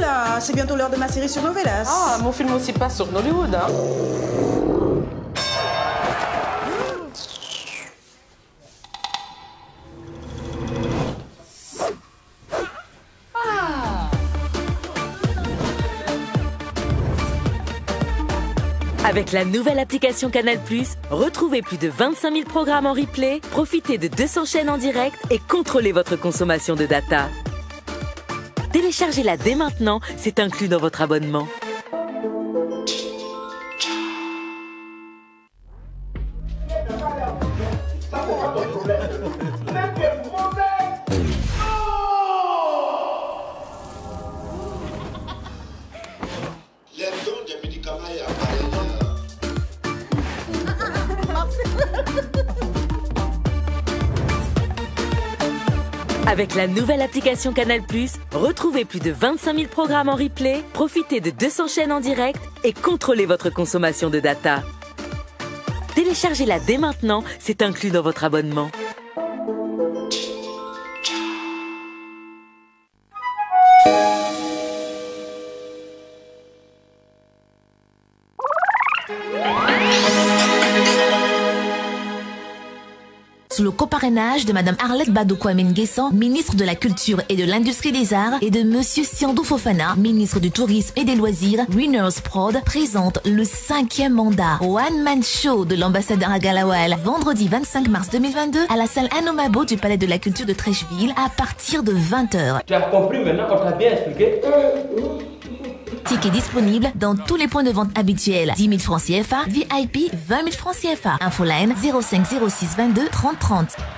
là, c'est bientôt l'heure de ma série sur Novelas. Ah, mon film aussi passe sur Nollywood, hein. Avec la nouvelle application Canal+, retrouvez plus de 25 000 programmes en replay, profitez de 200 chaînes en direct et contrôlez votre consommation de data. Téléchargez-la dès maintenant, c'est inclus dans votre abonnement. Avec la nouvelle application Canal+, retrouvez plus de 25 000 programmes en replay, profitez de 200 chaînes en direct et contrôlez votre consommation de data. Téléchargez-la dès maintenant, c'est inclus dans votre abonnement. Sous le coparrainage de Madame Arlette Badou-Kwame-Nguessan, ministre de la Culture et de l'Industrie des Arts, et de Monsieur Siandou Fofana, ministre du Tourisme et des Loisirs, Winners Prod présente le 5e mandat One Man Show de l'ambassadeur à Galawal, vendredi 25 mars 2022 à la salle Anomabo du Palais de la Culture de Trècheville à partir de 20h. Tu as compris maintenant, on t'a bien expliqué. Ticket disponible dans tous les points de vente habituels. 10 000 francs CFA, VIP 20 000 francs CFA. Infoline 05 06 22 30 30.